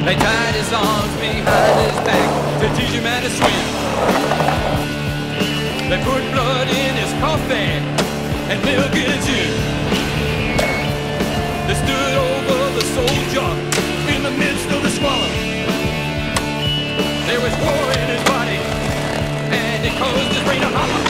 They tied his arms behind his back to teach him how to swim. They put blood in his coffee and milk in his gin. They stood over the soldier in the midst of the squalor. There was war in his body and it caused his brain to holler.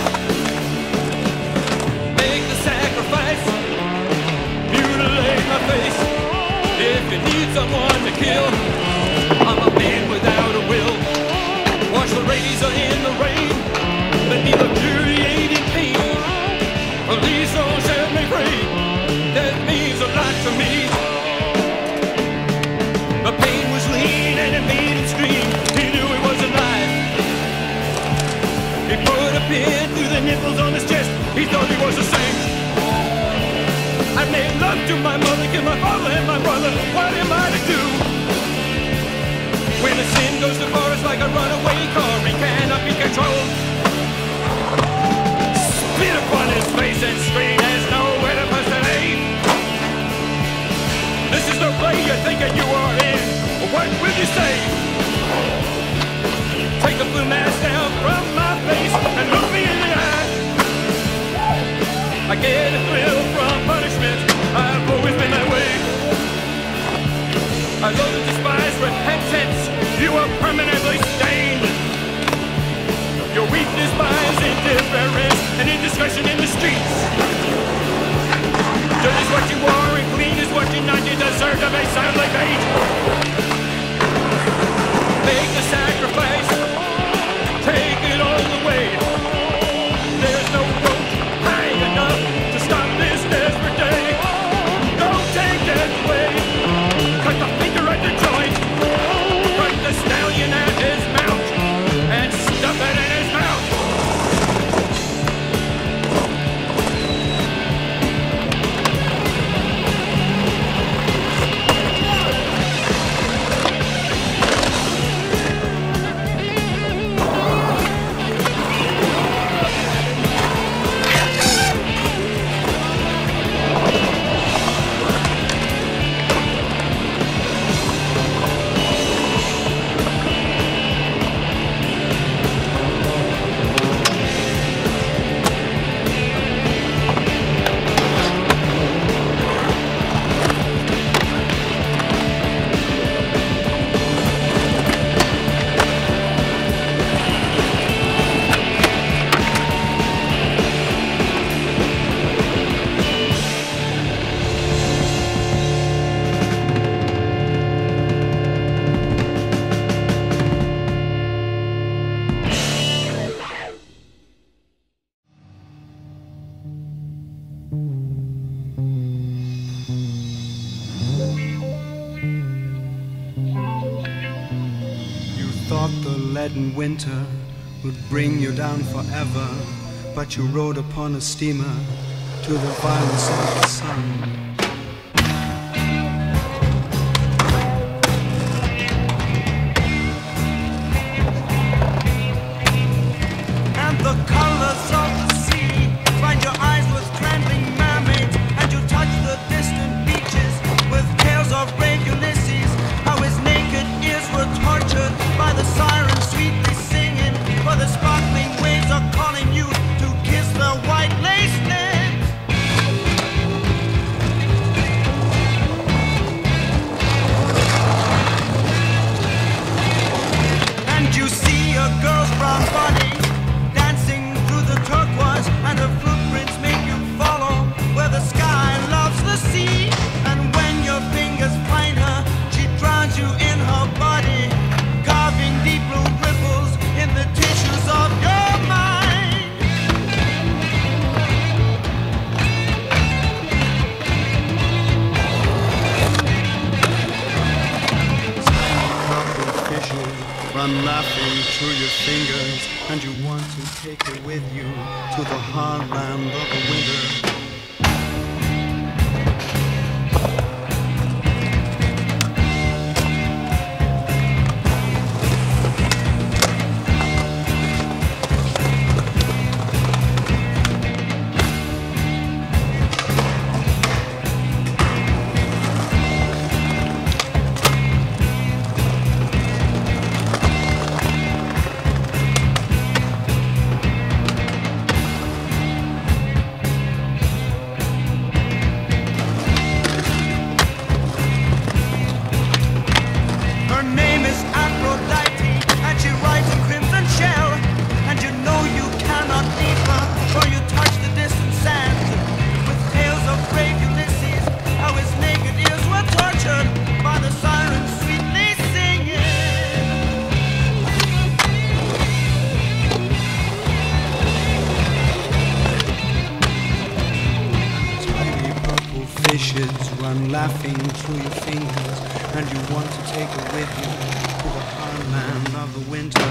Make the sacrifice, mutilate my face. If you need someone to kill, I'm a man without a will. Wash the razor in the rain, let me luxuriate in pain. Please don't set me free, that means a lot to me. The pain was lean and it made him scream. He knew he wasn't alive. He put a pin through the nipples on his chest. He thought he was a saint. I made love to my mother, killed my father and my brother. What am I to do? When a sin goes too far, it's like a runaway car. He cannot be controlled. Spit upon his face and scream. There's nowhere to pass the name. This is the way you're thinking you are in. What will you say? Take the blue mask down from my face and look me in the eye. I get a thrill from punishment. I've always been that way. I love to despise repentance. You are permanently stained. Your weakness buys indifference and indiscretion in the streets. Dirt is what you are and clean is what you're not. You deserve to be sadly beat. Make the sacrifice. Take it all the way. There's no rope high enough to stop this desperate day. Don't take it away. Cut the finger at the joint. Cut the stallion at his mouth and stuff it in his mouth. leaden winter would bring you down forever, but you rode upon a steamer to the violence of the sun. Run laughing through your fingers, and you want to take her with you to the hard land of the winter. fishes run laughing through your fingers, and you want to take her with you to the heartland of the winter.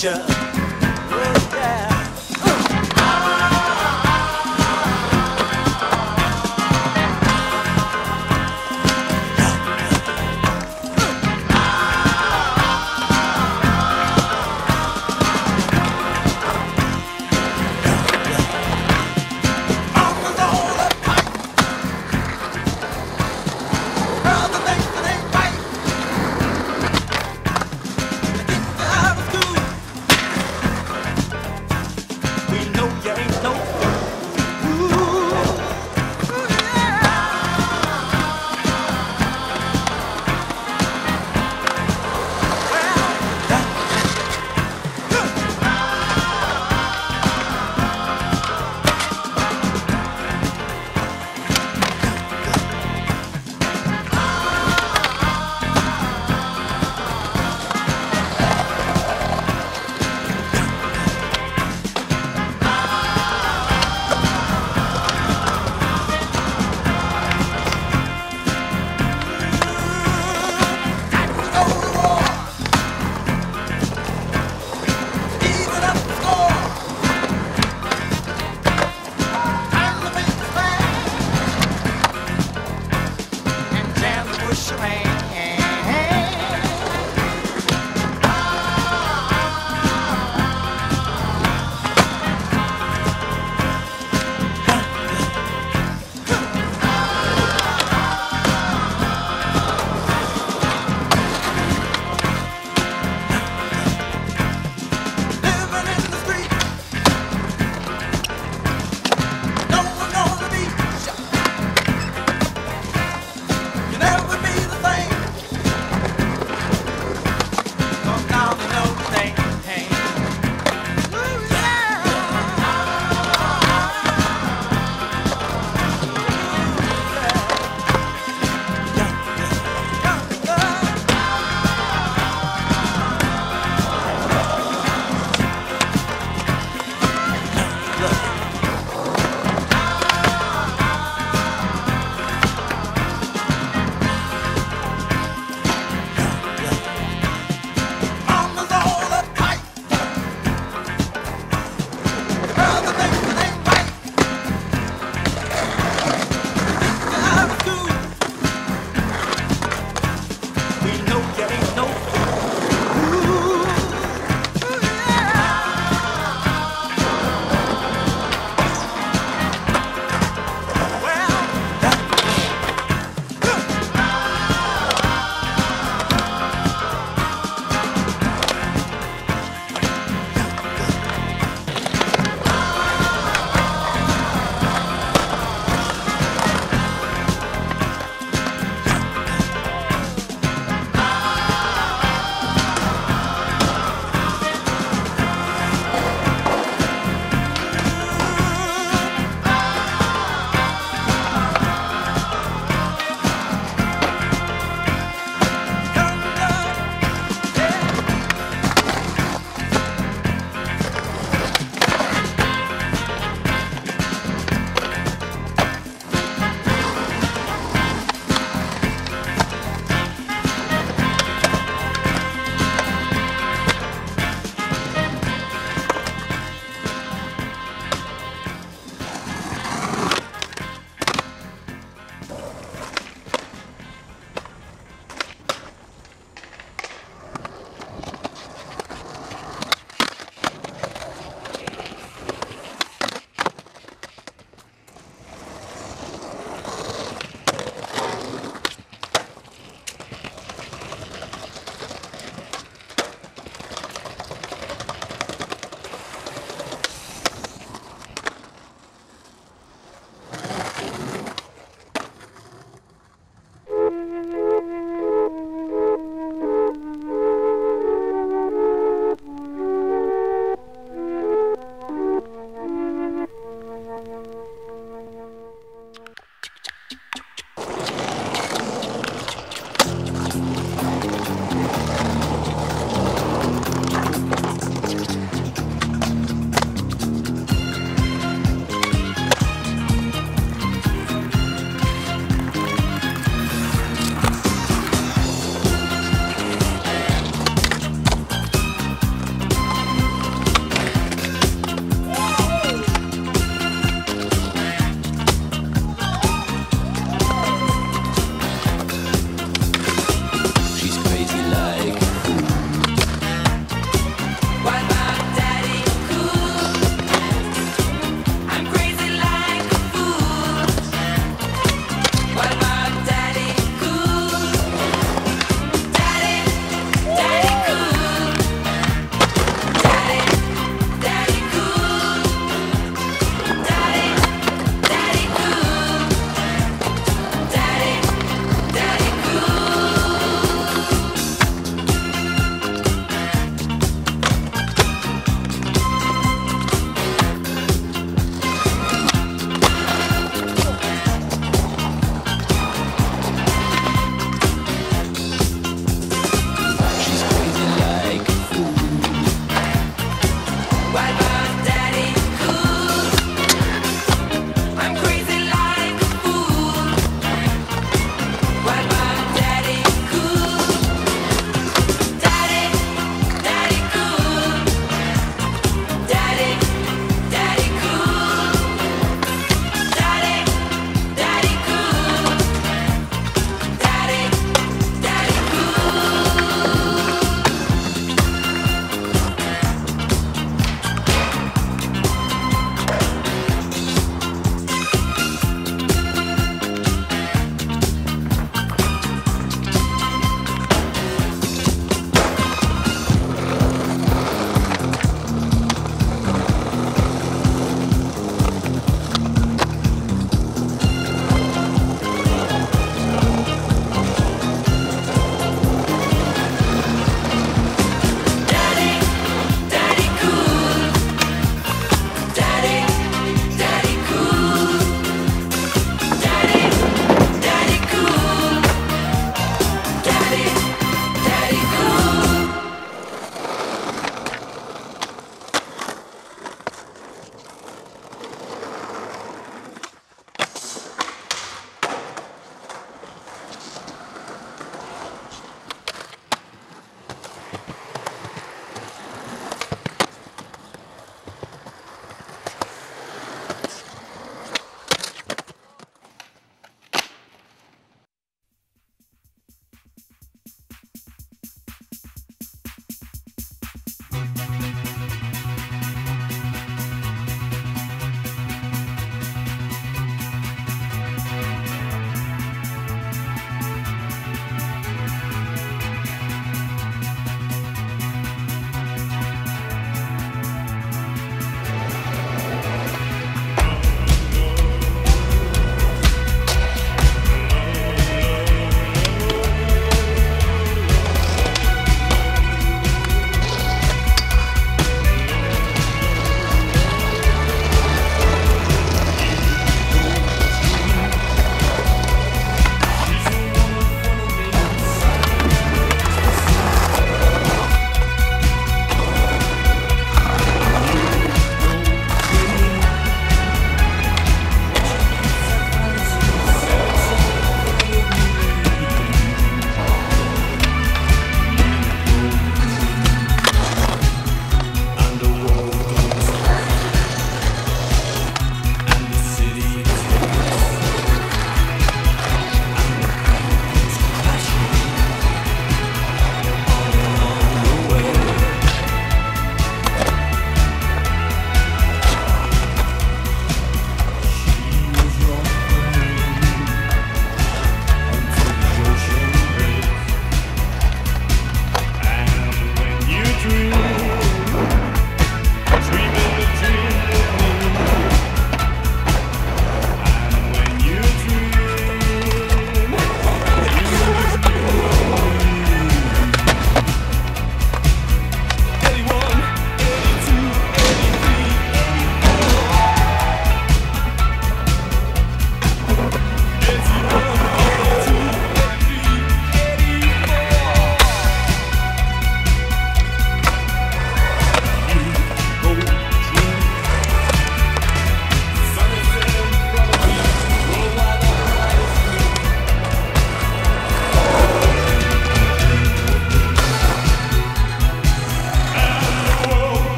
preacher. Oh, yeah.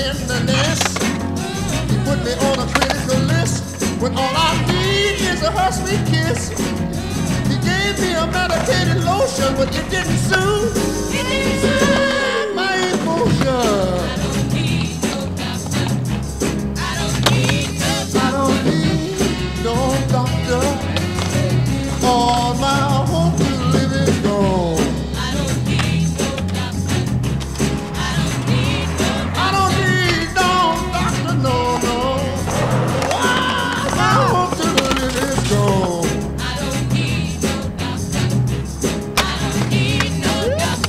tenderness. He put me on a critical list when all I need is a her sweet kiss. He gave me a medicated lotion, but it didn't soothe my emotion. I don't need no doctor. All my hope to live is gone. I don't need no doctor. I don't need no doctor, no, no. My hope to live is gone. I don't need no doctor. I don't need no doctor.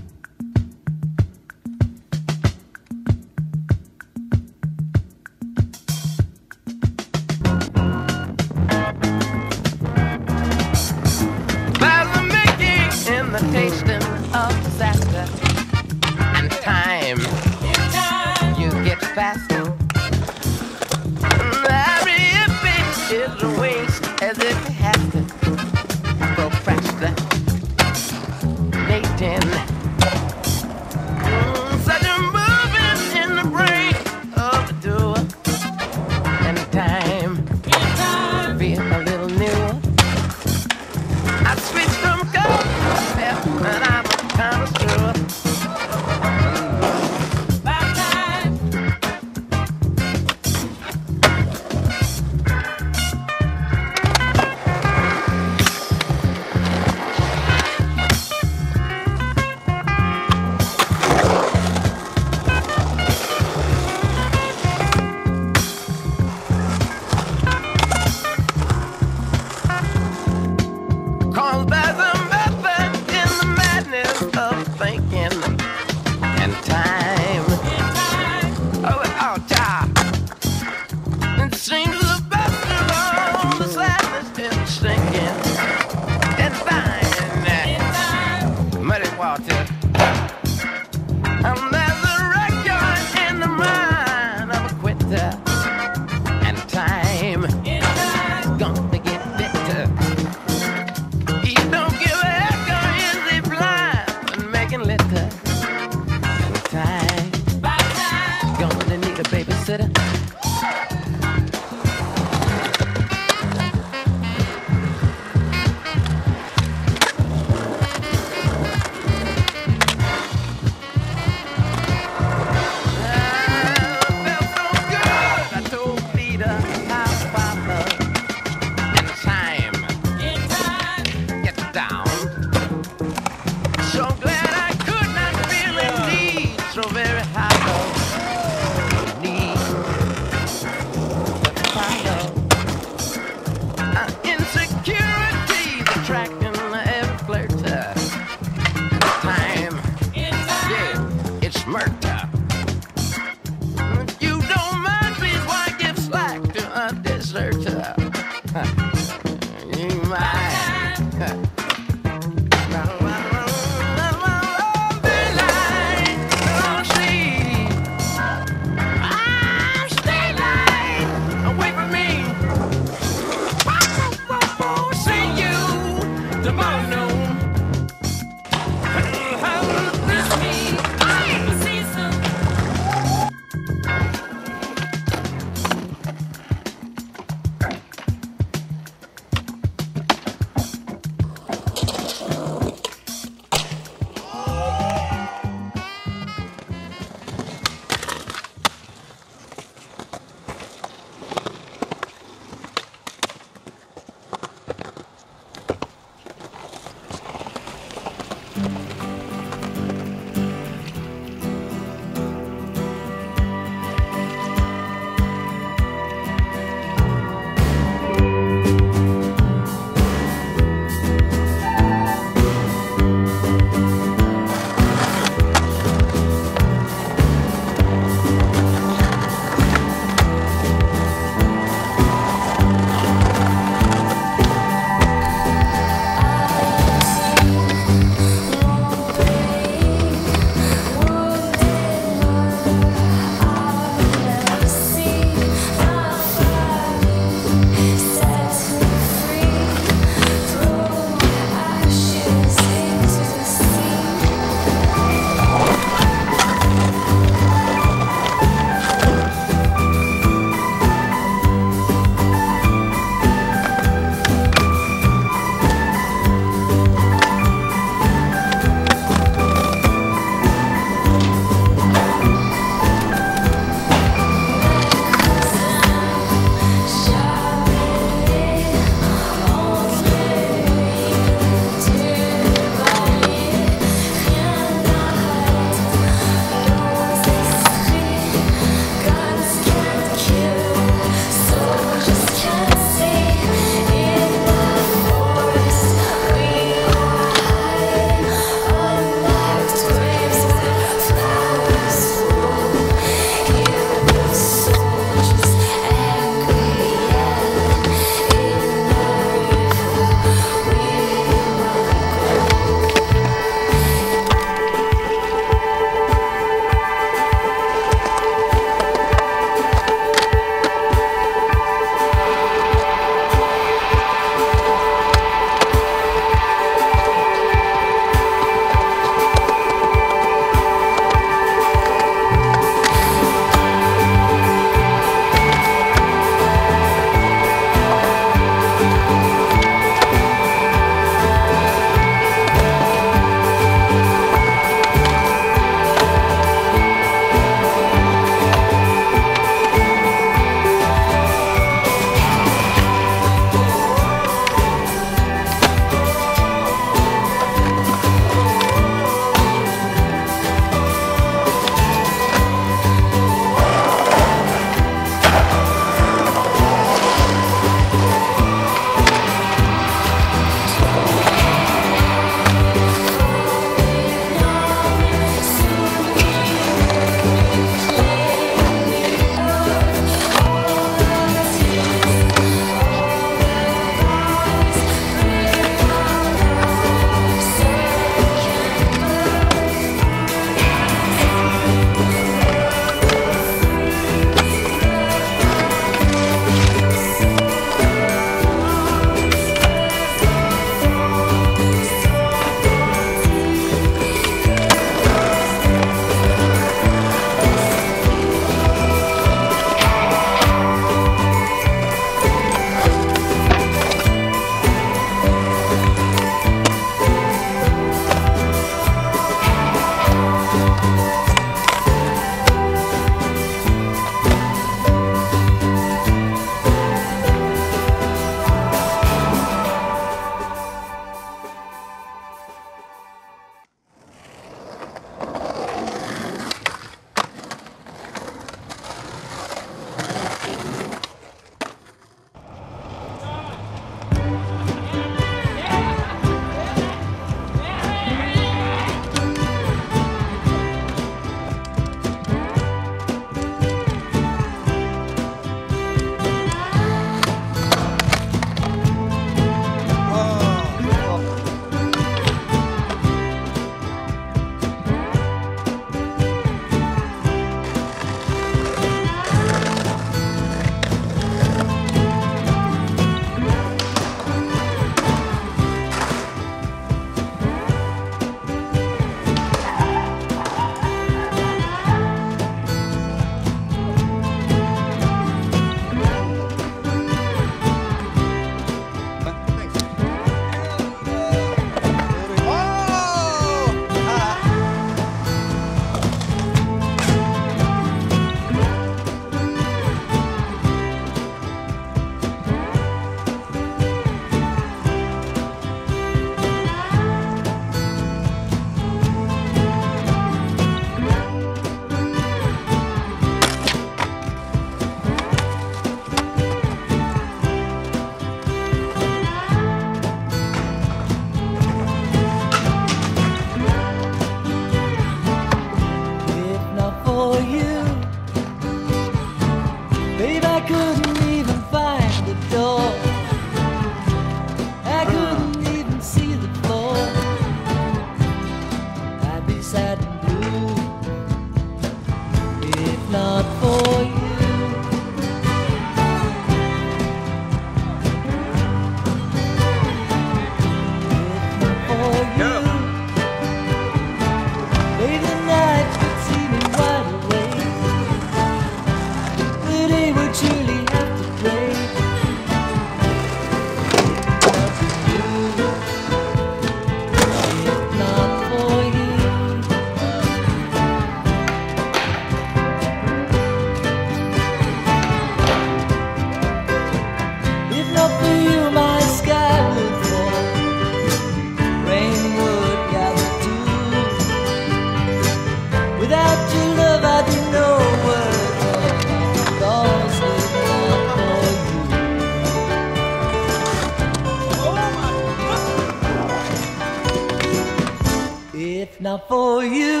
for you.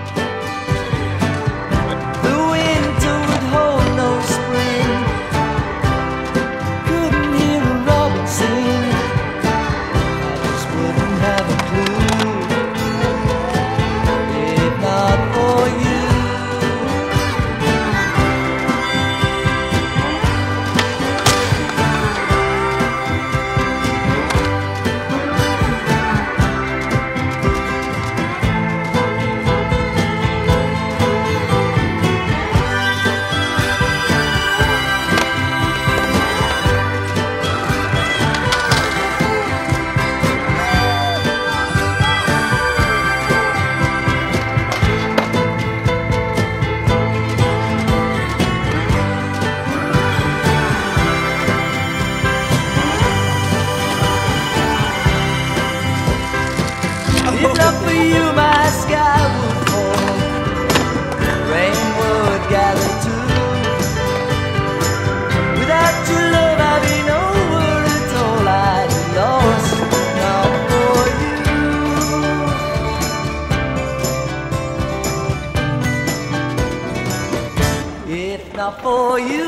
The winter would hold no spring. Couldn't hear a robin sing. I just wouldn't have a clue if not for you. If not for you, my sky would fall, rain would gather too. Without your love, I'd be nowhere at all. I'd be lost, not for you. If not for you.